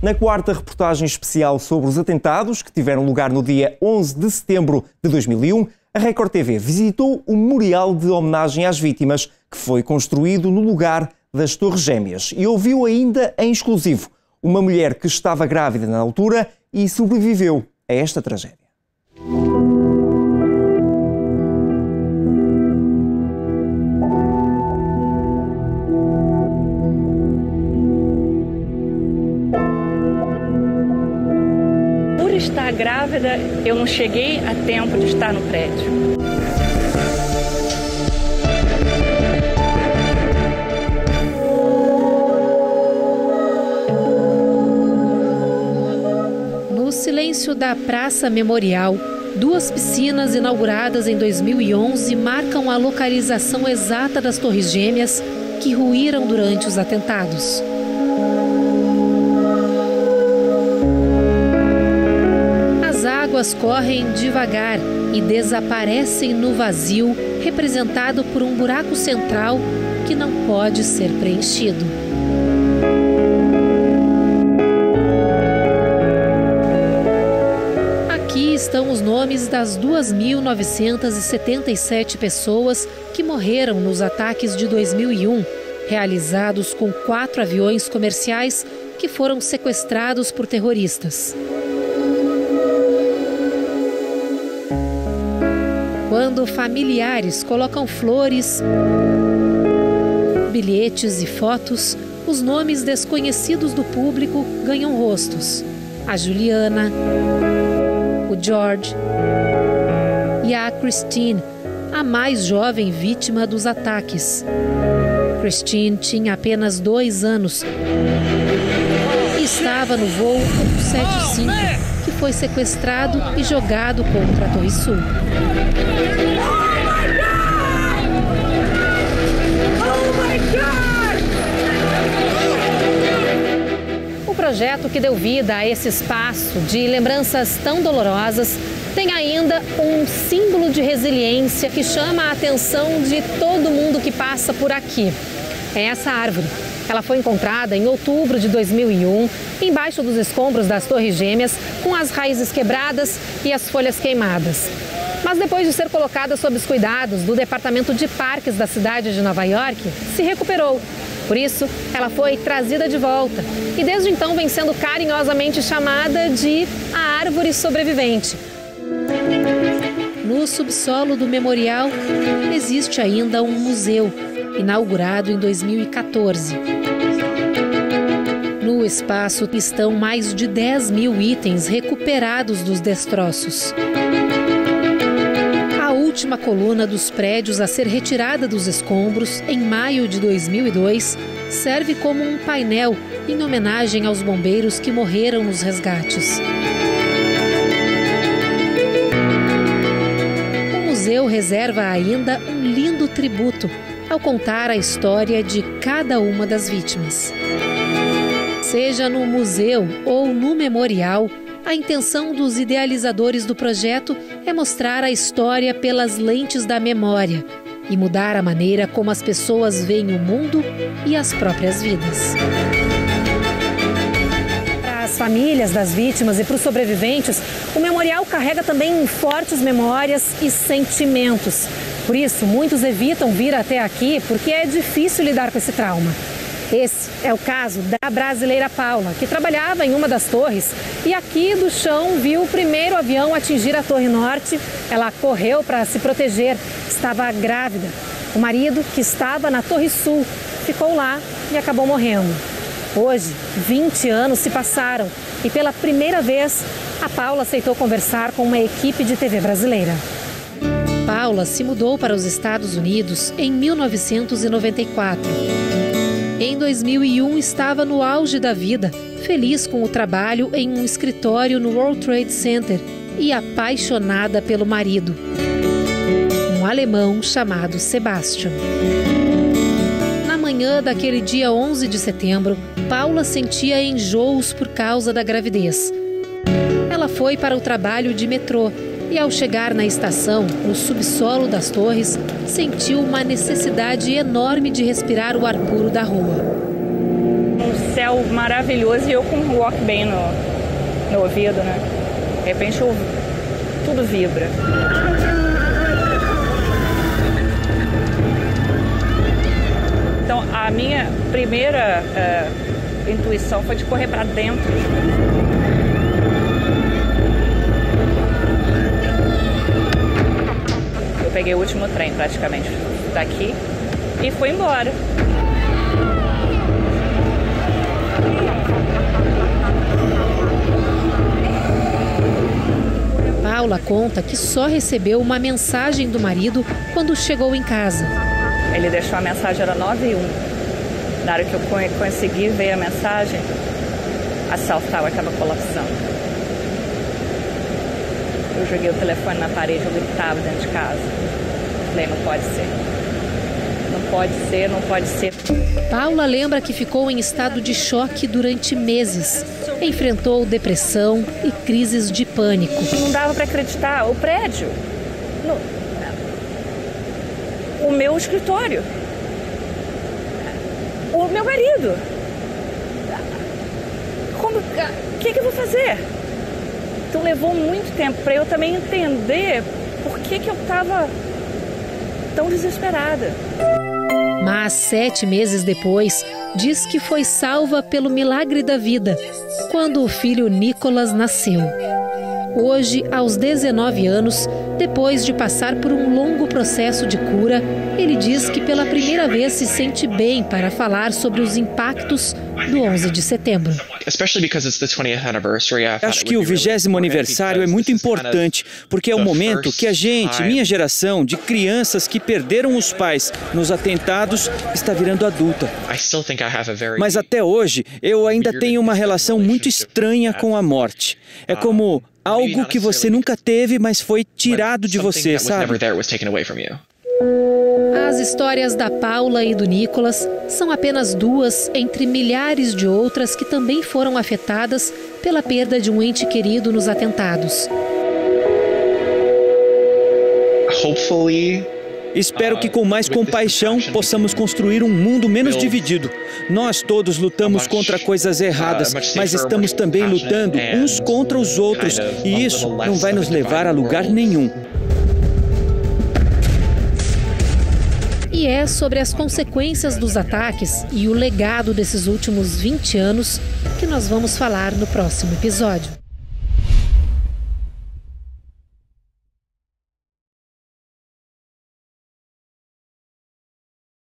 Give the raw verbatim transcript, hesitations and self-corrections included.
Na quarta reportagem especial sobre os atentados que tiveram lugar no dia onze de setembro de dois mil e um, a Record T V visitou o memorial de homenagem às vítimas que foi construído no lugar das Torres Gêmeas e ouviu ainda em exclusivo uma mulher que estava grávida na altura e sobreviveu a esta tragédia. Por estar grávida, eu não cheguei a tempo de estar no prédio. No silêncio da Praça Memorial, duas piscinas inauguradas em dois mil e onze marcam a localização exata das Torres Gêmeas que ruíram durante os atentados. As águas correm devagar e desaparecem no vazio, representado por um buraco central que não pode ser preenchido. Aqui estão os nomes das duas mil novecentas e setenta e sete pessoas que morreram nos ataques de dois mil e um, realizados com quatro aviões comerciais que foram sequestrados por terroristas. Quando familiares colocam flores, bilhetes e fotos, os nomes desconhecidos do público ganham rostos. A Juliana, o George e a Christine, a mais jovem vítima dos ataques. Christine tinha apenas dois anos e estava no voo cento e setenta e cinco, que foi sequestrado e jogado contra a Torre Sul. O projeto que deu vida a esse espaço de lembranças tão dolorosas tem ainda um símbolo de resiliência que chama a atenção de todo mundo que passa por aqui. É essa árvore. Ela foi encontrada em outubro de dois mil e um, embaixo dos escombros das Torres Gêmeas, com as raízes quebradas e as folhas queimadas. Mas depois de ser colocada sob os cuidados do Departamento de Parques da cidade de Nova York, se recuperou. Por isso, ela foi trazida de volta e desde então vem sendo carinhosamente chamada de a Árvore Sobrevivente. No subsolo do memorial existe ainda um museu, inaugurado em dois mil e quatorze. No espaço estão mais de dez mil itens recuperados dos destroços. A última coluna dos prédios a ser retirada dos escombros, em maio de dois mil e dois, serve como um painel em homenagem aos bombeiros que morreram nos resgates. O museu reserva ainda um lindo tributo ao contar a história de cada uma das vítimas. Seja no museu ou no memorial, a intenção dos idealizadores do projeto é mostrar a história pelas lentes da memória e mudar a maneira como as pessoas veem o mundo e as próprias vidas. Para as famílias das vítimas e para os sobreviventes, o memorial carrega também fortes memórias e sentimentos. Por isso, muitos evitam vir até aqui porque é difícil lidar com esse trauma. Esse é o caso da brasileira Paula, que trabalhava em uma das torres e aqui do chão viu o primeiro avião atingir a Torre Norte. Ela correu para se proteger, estava grávida. O marido, que estava na Torre Sul, ficou lá e acabou morrendo. Hoje, vinte anos se passaram e pela primeira vez, a Paula aceitou conversar com uma equipe de T V brasileira. Paula se mudou para os Estados Unidos em mil novecentos e noventa e quatro. Em dois mil e um, estava no auge da vida, feliz com o trabalho em um escritório no World Trade Center e apaixonada pelo marido, um alemão chamado Sebastian. Na manhã daquele dia onze de setembro, Paula sentia enjoos por causa da gravidez. Ela foi para o trabalho de metrô e, ao chegar na estação, no subsolo das torres, sentiu uma necessidade enorme de respirar o ar puro da rua. céu maravilhoso e eu com um Walkman no, no ouvido, né? De repente eu, tudo vibra. Então a minha primeira uh, intuição foi de correr para dentro. Eu peguei o último trem praticamente daqui e fui embora. Paula conta que só recebeu uma mensagem do marido quando chegou em casa. Ele deixou a mensagem, era nove e um. Na hora que eu consegui ver a mensagem, a South Tower estava colapsando. Eu joguei o telefone na parede, eu gritava dentro de casa. Falei, não pode ser. Não pode ser, não pode ser. Paula lembra que ficou em estado de choque durante meses. Enfrentou depressão e crises de pânico. Não dava para acreditar. O prédio, no, o meu escritório, o meu marido. Como, o que, que eu vou fazer? Então levou muito tempo para eu também entender por que, que eu estava tão desesperada. Mas sete meses depois, diz que foi salva pelo milagre da vida, quando o filho Nicholas nasceu. Hoje, aos dezenove anos, depois de passar por um longo processo de cura, ele diz que pela primeira vez se sente bem para falar sobre os impactos do onze de setembro. Acho que o vigésimo aniversário é muito importante, porque é o momento que a gente, minha geração, de crianças que perderam os pais nos atentados, está virando adulta. Mas até hoje, eu ainda tenho uma relação muito estranha com a morte. É como algo que você nunca teve, mas foi tirado de você, sabe? As histórias da Paula e do Nicholas são apenas duas entre milhares de outras que também foram afetadas pela perda de um ente querido nos atentados. Espero que com mais compaixão possamos construir um mundo menos dividido. Nós todos lutamos contra coisas erradas, mas estamos também lutando uns contra os outros, e isso não vai nos levar a lugar nenhum. E é sobre as consequências dos ataques e o legado desses últimos vinte anos que nós vamos falar no próximo episódio.